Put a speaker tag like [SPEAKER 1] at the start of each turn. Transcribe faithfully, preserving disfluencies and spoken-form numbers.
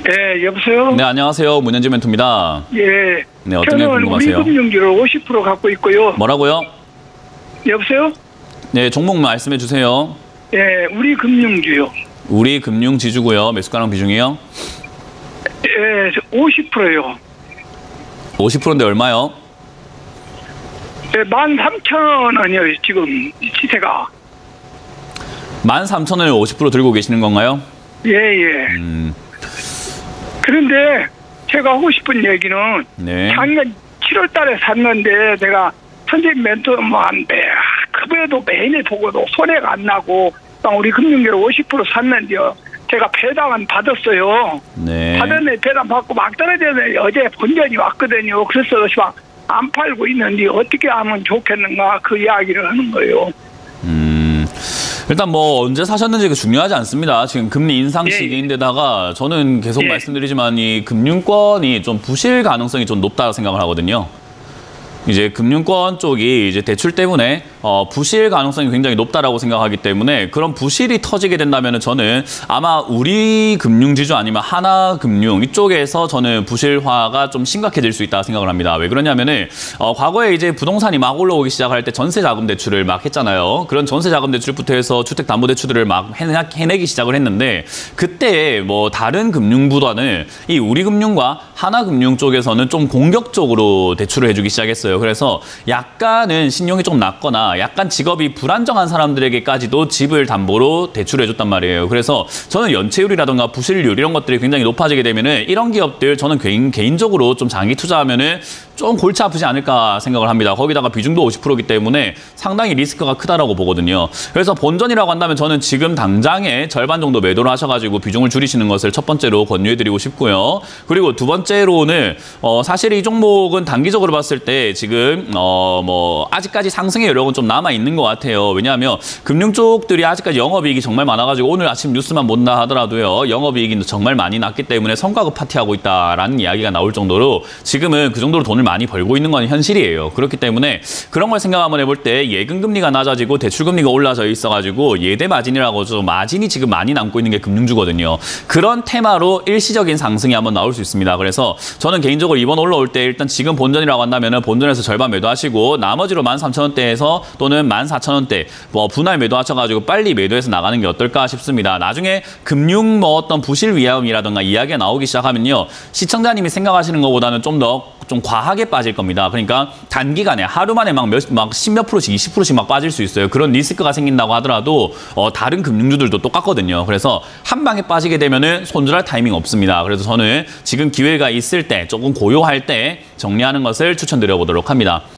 [SPEAKER 1] 네, 여보세요?
[SPEAKER 2] 네, 안녕하세요. 문현지 멘토입니다.
[SPEAKER 1] 예.
[SPEAKER 2] 네, 어떤 게
[SPEAKER 1] 저는
[SPEAKER 2] 궁금하세요?
[SPEAKER 1] 우리금융주를 오십 퍼센트 갖고 있고요.
[SPEAKER 2] 뭐라고요?
[SPEAKER 1] 여보세요?
[SPEAKER 2] 네, 종목 말씀해 주세요.
[SPEAKER 1] 예, 우리금융주요.
[SPEAKER 2] 우리 금융 지주고요. 매수가랑 비중이요?
[SPEAKER 1] 예, 오십 퍼센트요.
[SPEAKER 2] 오십 퍼센트인데 얼마요?
[SPEAKER 1] 예, 만 삼천 원이요, 지금 시세가.
[SPEAKER 2] 만 삼천 원을 오십 퍼센트 들고 계시는 건가요?
[SPEAKER 1] 예, 예.
[SPEAKER 2] 음,
[SPEAKER 1] 그런데 제가 하고 싶은 얘기는
[SPEAKER 2] 네.
[SPEAKER 1] 작년 칠월 달에 샀는데 내가 선생님 멘토한테 급여도 매일 보고도 손해가 안 나고 우리 금융계로 오십 퍼센트 샀는데요. 제가 배당은 받았어요.
[SPEAKER 2] 네.
[SPEAKER 1] 받았는데 배당 받고 막 떨어졌는데 어제 본전이 왔거든요. 그래서 막 안 팔고 있는데 어떻게 하면 좋겠는가 그 이야기를 하는 거예요.
[SPEAKER 2] 음, 일단 뭐 언제 사셨는지 그 중요하지 않습니다. 지금 금리 인상
[SPEAKER 1] 예,
[SPEAKER 2] 시기인데다가 저는 계속
[SPEAKER 1] 예.
[SPEAKER 2] 말씀드리지만 이 금융권이 좀 부실 가능성이 좀 높다고 생각을 하거든요. 이제 금융권 쪽이 이제 대출 때문에 어, 부실 가능성이 굉장히 높다라고 생각하기 때문에 그런 부실이 터지게 된다면 저는 아마 우리 금융지주 아니면 하나금융 이쪽에서 저는 부실화가 좀 심각해질 수 있다고 생각을 합니다. 왜 그러냐면은 어, 과거에 이제 부동산이 막 올라오기 시작할 때 전세자금 대출을 막 했잖아요. 그런 전세자금 대출부터 해서 주택담보대출을 막 해내기 시작을 했는데 그때 뭐 다른 금융보다는 이 우리금융과 하나금융 쪽에서는 좀 공격적으로 대출을 해주기 시작했어요. 그래서 약간은 신용이 좀 낮거나 약간 직업이 불안정한 사람들에게까지도 집을 담보로 대출을 해줬단 말이에요. 그래서 저는 연체율이라든가 부실률 이런 것들이 굉장히 높아지게 되면은 이런 기업들 저는 개인, 개인적으로 좀 장기 투자하면은 좀 골치 아프지 않을까 생각을 합니다. 거기다가 비중도 오십 퍼센트이기 때문에 상당히 리스크가 크다라고 보거든요. 그래서 본전이라고 한다면 저는 지금 당장에 절반 정도 매도를 하셔가지고 비중을 줄이시는 것을 첫 번째로 권유해드리고 싶고요. 그리고 두 번째로는 어, 사실 이 종목은 단기적으로 봤을 때 지금 어, 뭐 아직까지 상승의 여력은 좀 남아 있는 것 같아요. 왜냐하면 금융 쪽들이 아직까지 영업이익이 정말 많아가지고 오늘 아침 뉴스만 본다 하더라도요 영업이익이 정말 많이 났기 때문에 성과급 파티하고 있다라는 이야기가 나올 정도로 지금은 그 정도로 돈을 많이 벌고 있는 건 현실이에요. 그렇기 때문에 그런 걸 생각 한번 해볼 때 예금금리가 낮아지고 대출금리가 올라져 있어가지고 예대 마진이라고 좀 마진이 지금 많이 남고 있는 게 금융주거든요. 그런 테마로 일시적인 상승이 한번 나올 수 있습니다. 그래서 저는 개인적으로 이번 올라올 때 일단 지금 본전이라고 한다면 본전에서 절반 매도하시고 나머지로 만 삼천 원대에서 또는 만 사천 원대 뭐 분할 매도하셔가지고 빨리 매도해서 나가는 게 어떨까 싶습니다. 나중에 금융 뭐 어떤 부실 위험이라든가 이야기가 나오기 시작하면요 시청자님이 생각하시는 것보다는 좀 더 좀 과하게 빠질 겁니다. 그러니까 단기간에 하루 만에 막 몇, 막 십몇 프로씩, 이십 프로씩 막 빠질 수 있어요. 그런 리스크가 생긴다고 하더라도 어, 다른 금융주들도 똑같거든요. 그래서 한 방에 빠지게 되면은 손절할 타이밍 없습니다. 그래서 저는 지금 기회가 있을 때 조금 고요할 때 정리하는 것을 추천드려 보도록 합니다.